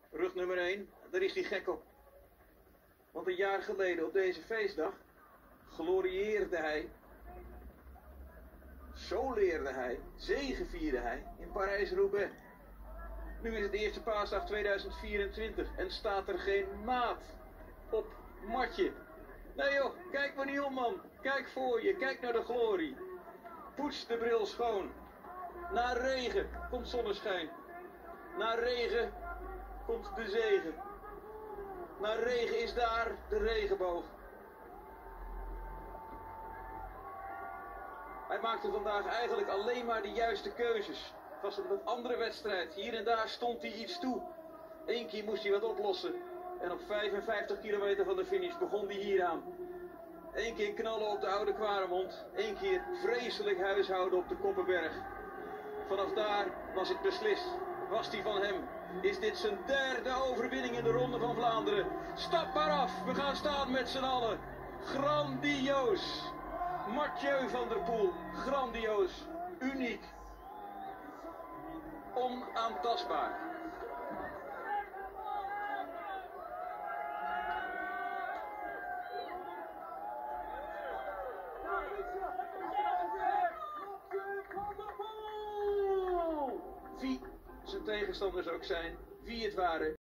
Rug nummer 1, daar is hij gek op. Want een jaar geleden op deze feestdag glorieerde hij, soleerde hij, zegevierde hij in Parijs-Roubaix. Nu is het eerste paasdag 2024 en staat er geen maat op matje. Nee joh, kijk maar niet om man, kijk voor je, kijk naar de glorie. Poets de bril schoon. Na regen komt zonneschijn. Na regen komt de zegen. Na regen is daar de regenboog. Hij maakte vandaag eigenlijk alleen maar de juiste keuzes. Het was een wat andere wedstrijd. Hier en daar stond hij iets toe. Eén keer moest hij wat oplossen. En op 55 kilometer van de finish begon hij hier aan. Eén keer knallen op de Oude Kwaremond. Eén keer vreselijk huishouden op de Koppenberg. Vanaf daar was het beslist. Was die van hem? Is dit zijn derde overwinning in de Ronde van Vlaanderen? Stap maar af, we gaan staan met z'n allen. Grandioos. Mathieu van der Poel, grandioos, uniek, onaantastbaar. Wie zijn tegenstanders ook zijn, wie het waren.